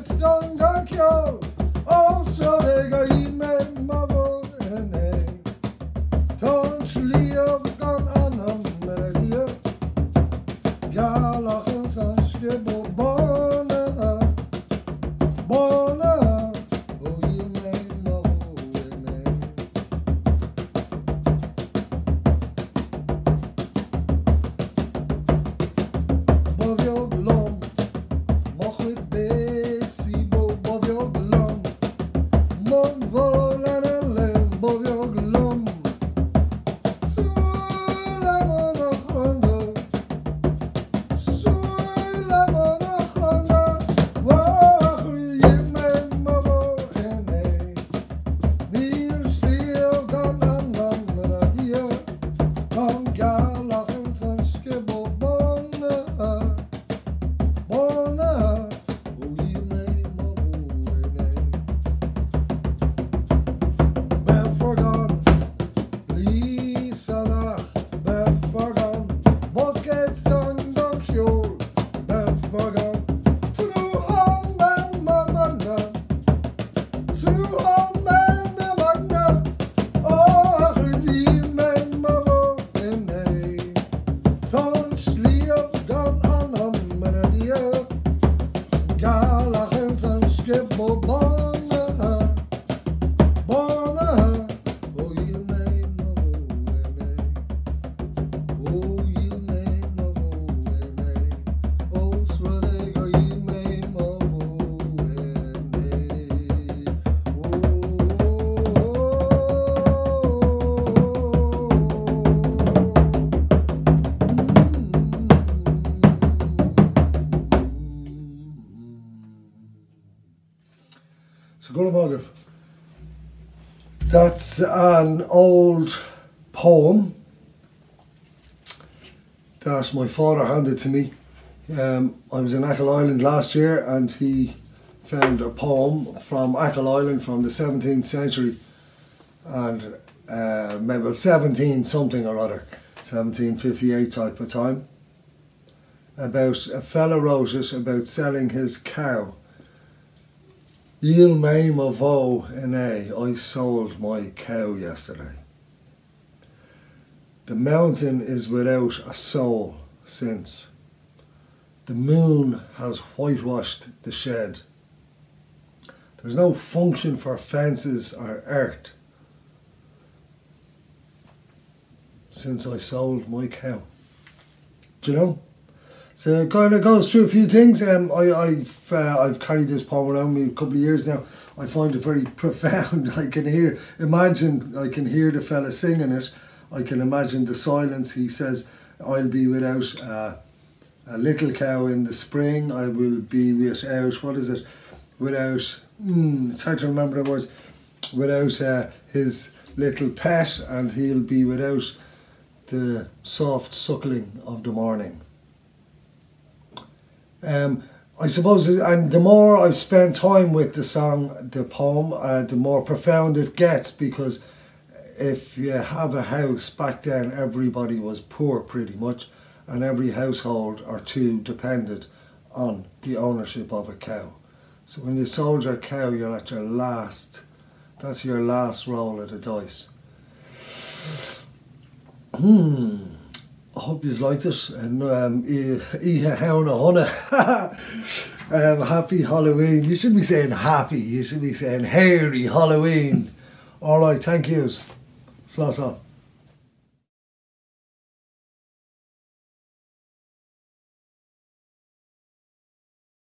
gets done got killed. Also they got email mother and a don't leave gun on them media. Galachen san skibbo bona bona. Oh you may mother and a Bovio glom. Moch with besi bo bovio glom. Mon vol en een lem bovio glom. Sur la monochonde. Sur la monochonde. Wach je me mavo en e. Nier stil dan aan radio. Kan galachen zijn skibbo bonne. Bona, oh you may ben forgone, Lisa ben forgone, what gets done, don't you, ben forgone, to home and magna, to home and magna, oh, you may mavo in a, don't sleep down on a melodia. Galachen zijn skibbo bona, bona. Oh you may know oh you may know oh swedega you may know So Gulabogov. That's an old poem that my father handed to me. I was in Achill Island last year and he found a poem from Achill Island from the 17th century and maybe 17 something or other, 1758 type of time. About a fella wrote it about selling his cow. Yiel me mavo in a, I sold my cow yesterday. The mountain is without a soul since. The moon has whitewashed the shed. There's no function for fences or earth since I sold my cow. Do you know? So it kind of goes through a few things. I've carried this poem around me a couple of years now. I find it very profound. I can hear the fella singing it. I can imagine the silence. He says, I'll be without a little cow in the spring. I will be without, what is it? Without, it's hard to remember the words. Without his little pet, and he'll be without the soft suckling of the morning. I suppose, and the more I've spent time with the song, the poem, the more profound it gets, because if you have a house, back then everybody was poor pretty much, and every household or two depended on the ownership of a cow. So when you sold your cow, you're at your last, that's your last roll of the dice. I hope you liked it, and happy Halloween. You shouldn't be saying happy, you should be saying hairy Halloween. Alright, thank yous. Slán.